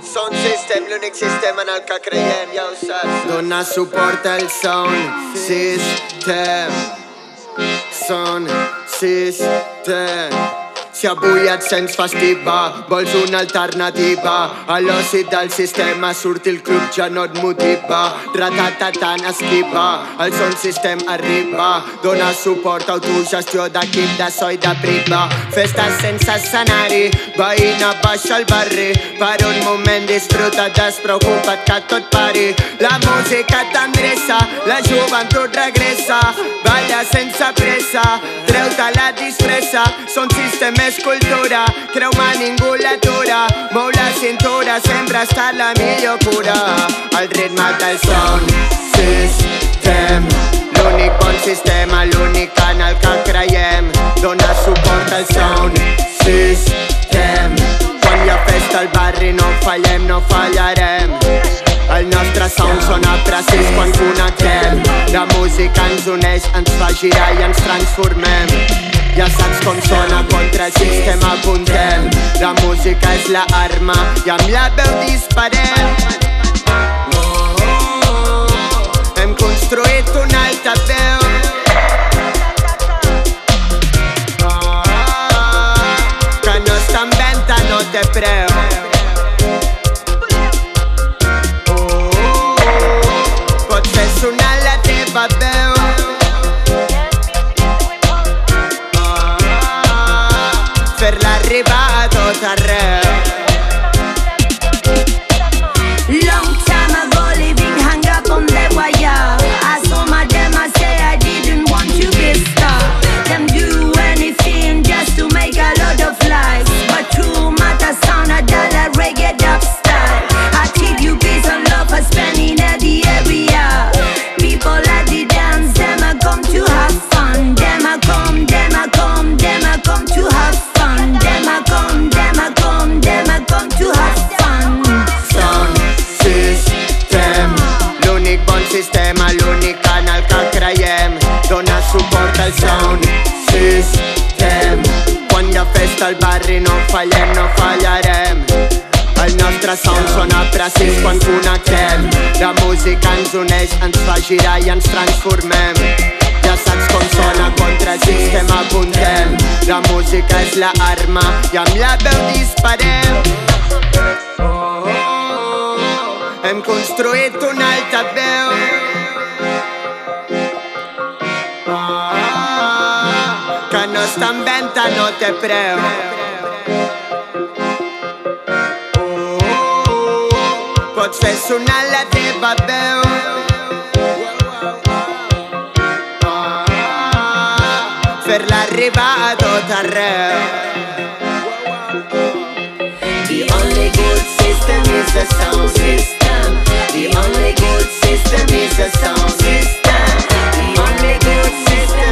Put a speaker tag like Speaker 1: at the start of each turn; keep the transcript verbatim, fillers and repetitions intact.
Speaker 1: Sound System, l'únic sistema en el que creiem, ja ho saps.
Speaker 2: Dona suport al Sound System. Sound System. Si avui et sents festiva, vols una alternativa a l'oci del sistema, surti el club ja no et motiva. Ratata tan esquiva, el Sound System arriba, dona suport, autogestió d'equip de so i de priva. Festes sense escenari, veïna baixa al barri, per un moment disfruta, despreocupa't que tot pari. La música t'endreça, la joventut regressa, balla sense pressa, treu-te la disfressa. Sound System és cultura, creu-me ningú l'atura, mou la cintura, sempre està la millor cura. El ritme del Sound System, l'únic bon sistema, l'únic en el que creiem. Dona suport al Sound System, quan hi ha festa al barri no fallem, no fallarem. El nostre sound sona precís quan connectem, la música ens uneix, ens fa girar i ens transformem. Ja saps com sona, contra el sistema apuntem, la música és la arma i amb la veu disparem. Hem construït un altaveu, que no està en venda, no té preu. Pots fer sonar la teva veu, fer-la arribar a tot arreu.
Speaker 3: Long time ago, living hung up on the wire. I saw my them, I say I didn't want to be a star. Them do anything just to make a lot of likes, but true matter sound a dollar reggae dub style. I keep you peace and love for spending at the area. People at the dance, them a come to have fun. Them a come, them a come, them a come to have fun. Them a come, them a come, them a come to have fun.
Speaker 2: Sound System, l'únic bon sistema, l'únic en el que creiem. Dona suport al Sound System, quan hi ha festa al barri no fallem, no fallarem. El nostre sound sona precís quan connectem, la música ens uneix, ens fa girar i ens transformem. Ja saps com sona, contra el sistema apuntem, la música és la arma i amb la veu disparem. Hem construït un altaveu, que no està en venda, no té preu. Pots fer sonar la teva veu, fer-la arribar a tot arreu.
Speaker 3: The only good system is the sound system. The only good system is the sound system. The only good system